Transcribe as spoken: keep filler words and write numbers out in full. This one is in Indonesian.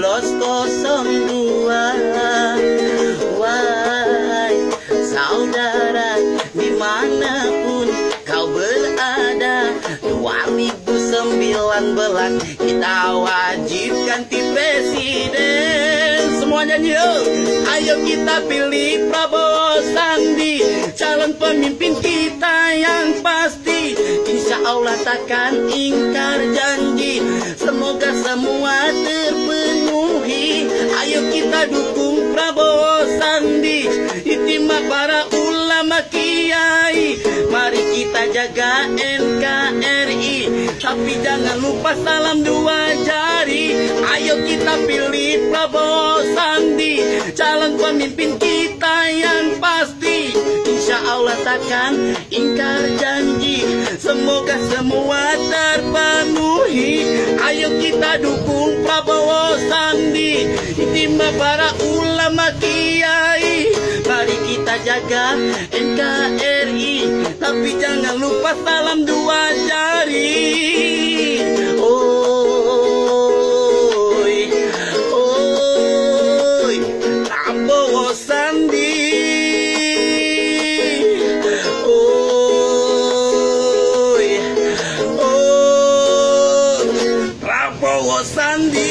Coblos nol dua. Wahai saudara dimanapun kau berada, dua ribu sembilan belas kita wajib ganti presiden. Semua nyanyi yuk. Ayo kita pilih Prabowo Sandi, calon pemimpin kita yang pasti. Insya Allah takkan ingkar janji, semoga semua terpenuhi. Ayo kita dukung Prabowo Sandi, itimak para ulama kiai. Mari kita jaga N K R I, tapi jangan lupa salam dua jari. Ayo kita pilih Prabowo Sandi, calon pemimpin kita yang pasti. Insya Allah takkan ingkar janji, semoga semua terpenuhi. Ayo kita dukung Prabowo Sandi, itimak para ulama kiai. Mari kita jaga N K R I, tapi jangan lupa salam dua jari. Oi, oi, Prabowo Sandi. Oi, oi, Prabowo Sandi.